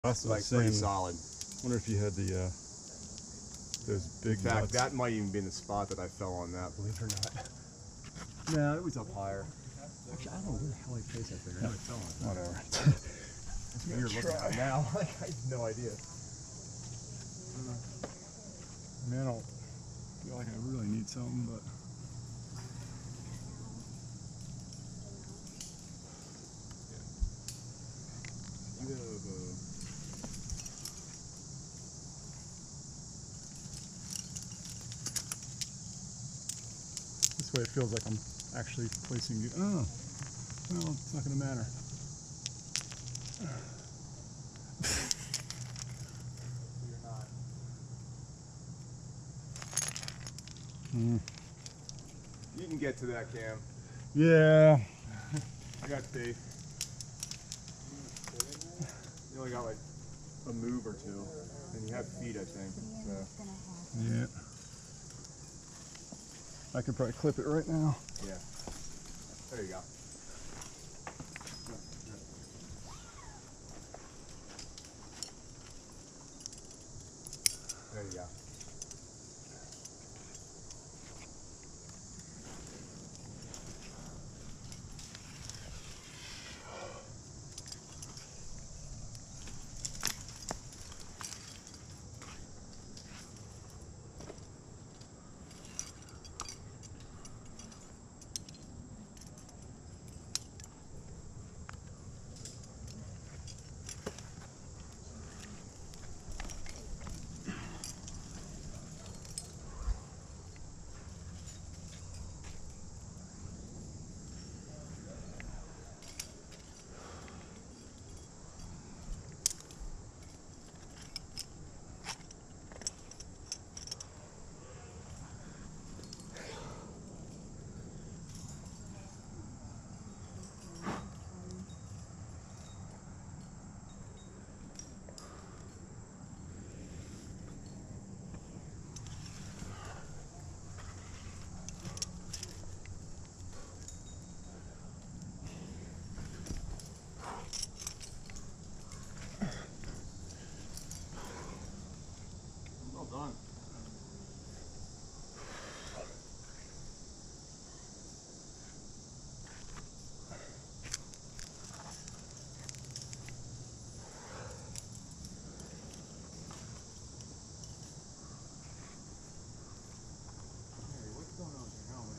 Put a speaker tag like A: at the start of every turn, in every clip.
A: It's
B: like pretty solid.
A: Wonder if you had the those big
B: In fact,
A: nuts.
B: that might even be the spot that I fell on that, believe it or not.
A: No, it was up higher.
B: Actually, I don't know where the hell I placed that thing. I fell on it.
A: Whatever.
B: It's weird looking at it now. I have no idea.
A: I mean, I don't feel like I really need something, but
B: You have
A: this way it feels like I'm actually placing you. Oh, well, it's not going to matter.
B: You're not. You can get to that, Cam.
A: Yeah.
B: I got faith. You only got like a move or two, and you have feet, I think. So.
A: Yeah. I could probably clip it right now.
B: Yeah. There you go. There you go. Well done. Hey, what's going on with your helmet?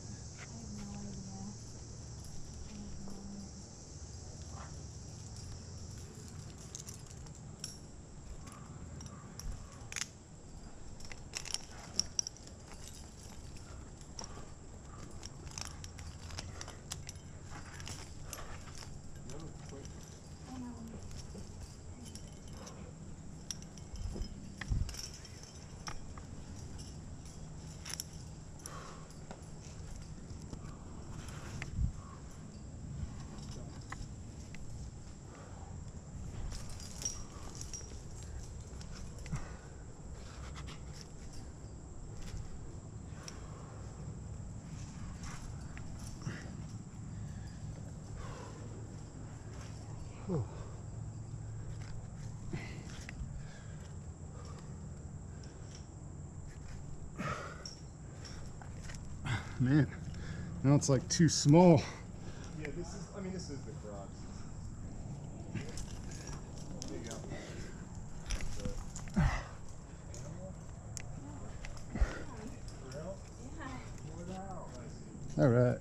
A: Man, now it's like too small.
B: Yeah, this is, I mean, this is the crux. There you go.
A: All right.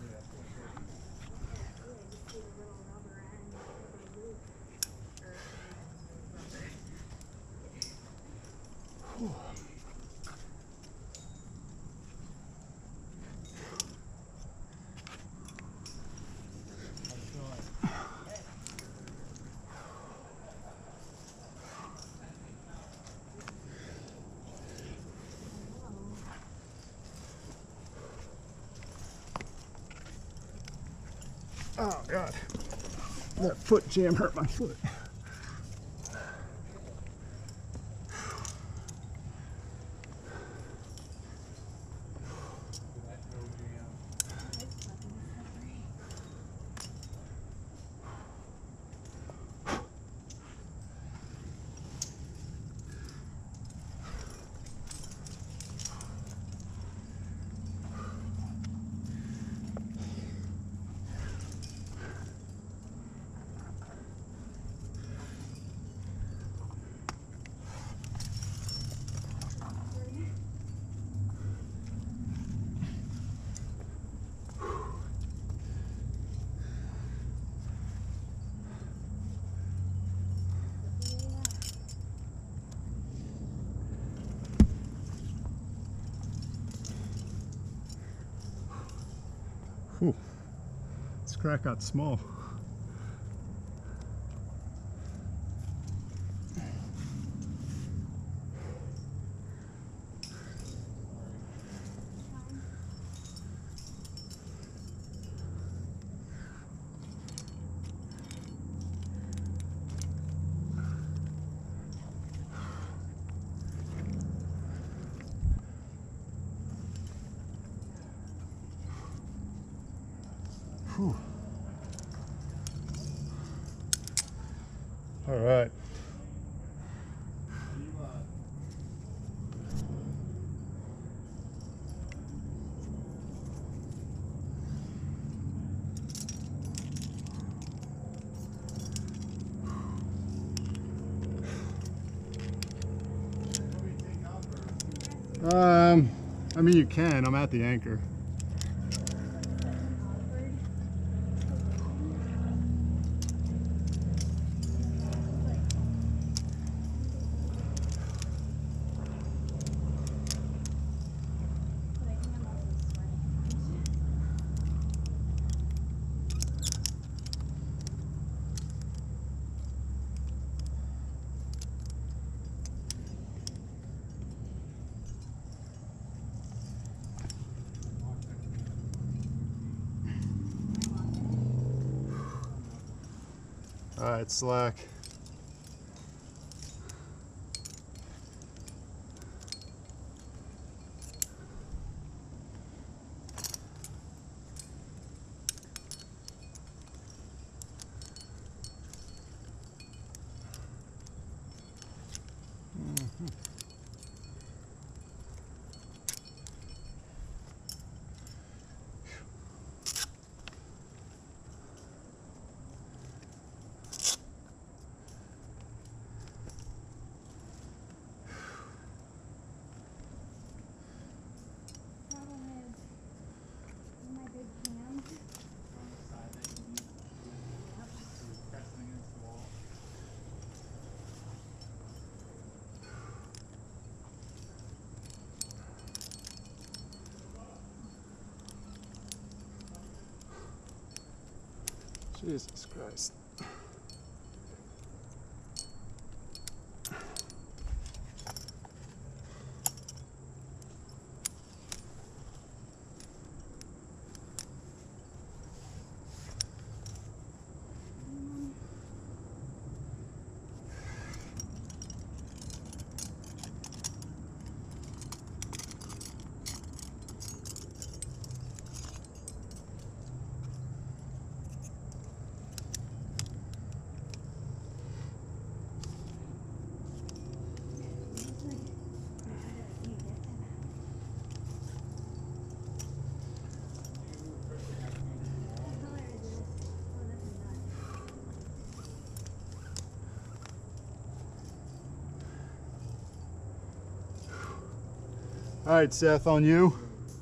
A: Oh God, that foot jam hurt my foot. Whew. This crack got small. Whew. All right. I mean, you can. I'm at the anchor. All right, slack. Jesus Christ. All right, Seth, on you.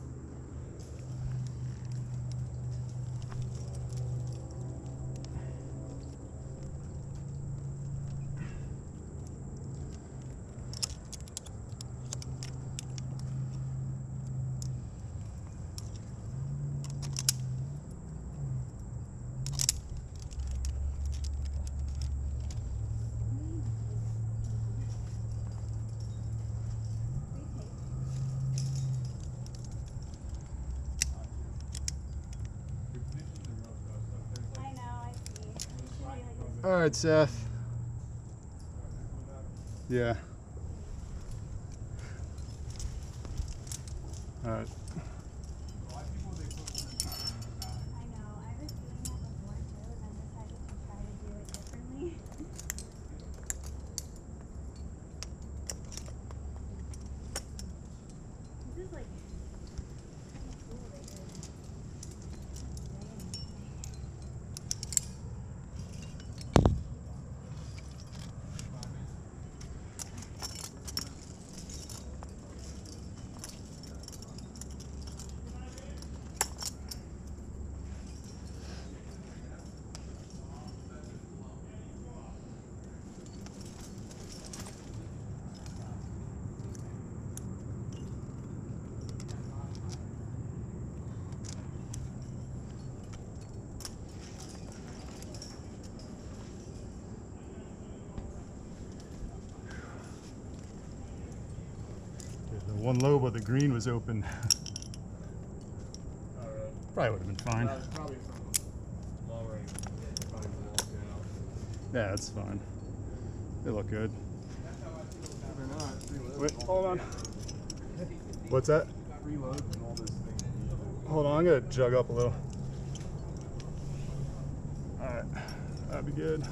A: All right, Seth. Yeah. All right. one lobe of the green was open. Probably would have been fine.
B: Probably from lowering. Probably walked out.
A: Yeah, that's fine. They look good.
B: They're not.
A: Wait, hold on. What's that?
B: Reload and all this thing.
A: Hold on, I'm gonna jug up a little. Alright, that'd be good.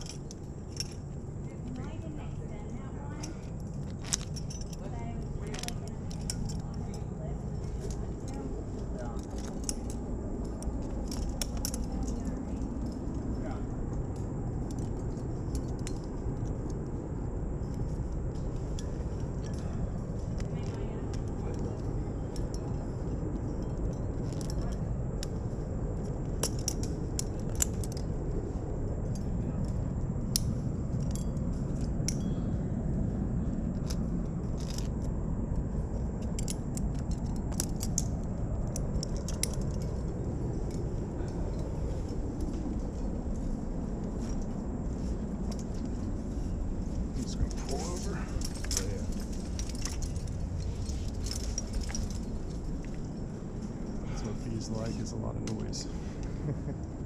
A: I'm just gonna pull over. That's what bees like, is a lot of noise.